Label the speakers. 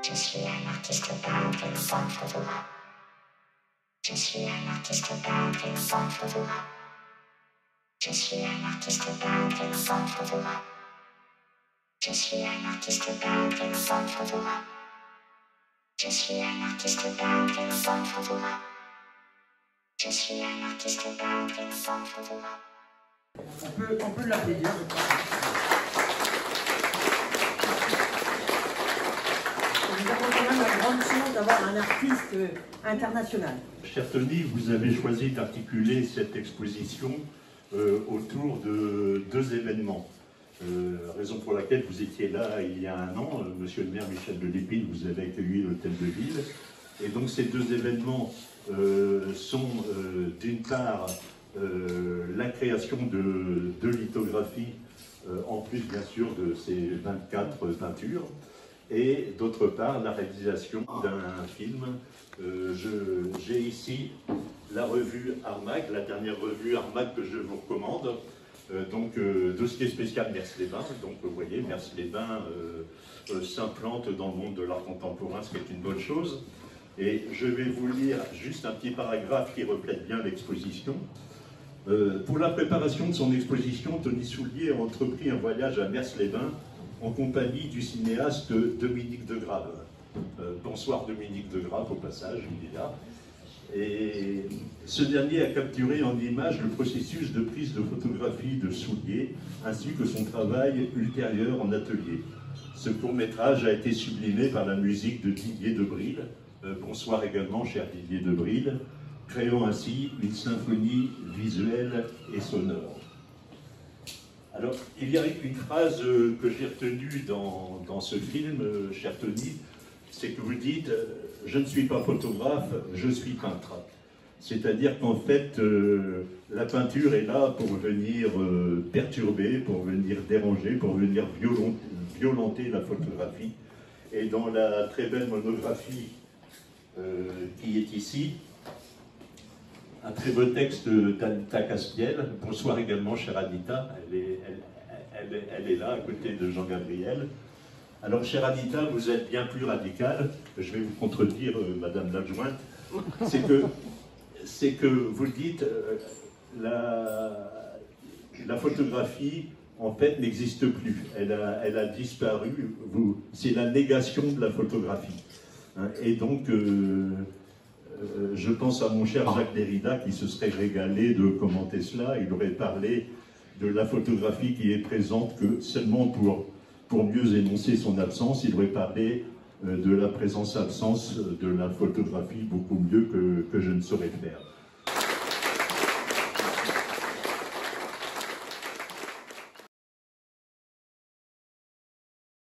Speaker 1: Je suis un artiste peintre et sans photographe. Je suis un artiste peintre et sans photographe. Je suis un artiste peintre et sans photographe. Je suis un artiste peintre et sans photographe. Je suis un artiste peintre et sans photographe. Je suis un artiste peintre et sans photographe.
Speaker 2: On peut l'applaudir, je crois. Nous avons quand même la grande chance d'avoir un artiste international.
Speaker 3: Cher Tony, vous avez choisi d'articuler cette exposition autour de deux événements. Raison pour laquelle vous étiez là il y a un an, monsieur le maire Michel de Lépine vous avez accueilli à l'hôtel de ville. Et donc ces deux événements sont d'une part la création de lithographies, en plus bien sûr de ces 24 peintures, et d'autre part la réalisation d'un film. J'ai ici la revue Armag, la dernière revue Armag que je vous recommande. Dossier spécial Mers-les-Bains. Donc vous voyez, Mers-les-Bains s'implante dans le monde de l'art contemporain, ce qui est une bonne chose. Et je vais vous lire juste un petit paragraphe qui reflète bien l'exposition. Pour la préparation de son exposition, Tony Soulier a entrepris un voyage à Mers-les-Bains en compagnie du cinéaste Dominique de Grave. Bonsoir Dominique de Grave, au passage, il est là. Et ce dernier a capturé en images le processus de prise de photographie de Soulier, ainsi que son travail ultérieur en atelier. Ce court-métrage a été sublimé par la musique de Didier Debril. Bonsoir également, cher Didier Debril, créant ainsi une symphonie visuelle et sonore. Alors, il y a une phrase que j'ai retenue dans ce film, cher Tony, c'est que vous dites « Je ne suis pas photographe, je suis peintre ». C'est-à-dire qu'en fait, la peinture est là pour venir perturber, pour venir déranger, pour venir violenter la photographie. Et dans la très belle monographie qui est ici, un très beau texte d'Anita Caspiel. Bonsoir également, chère Anita, elle est là, à côté de Jean-Gabriel. Alors, chère Anita, vous êtes bien plus radicale. Je vais vous contredire, madame l'adjointe. C'est que vous dites, la photographie, en fait, n'existe plus. Elle a disparu. C'est la négation de la photographie. Et donc, je pense à mon cher Jacques Derrida qui se serait régalé de commenter cela. Il aurait parlé de la photographie qui est présente que seulement pour mieux énoncer son absence. Il aurait parlé de la présence-absence de la photographie beaucoup mieux que je ne saurais faire.